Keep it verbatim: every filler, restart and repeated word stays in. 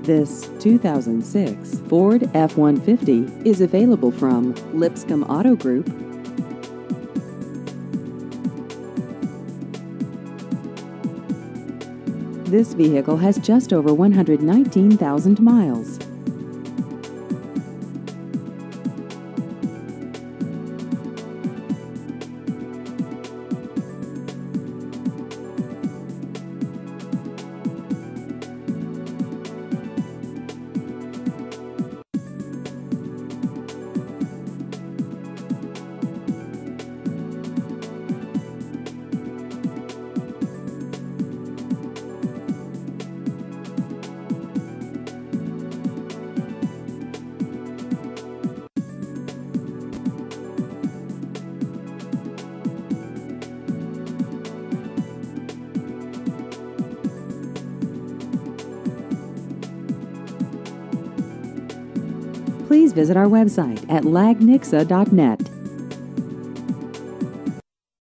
This two thousand six Ford F one fifty is available from Lipscomb Auto Group. This vehicle has just over one hundred nineteen thousand miles. Please visit our website at lag nixa dot net.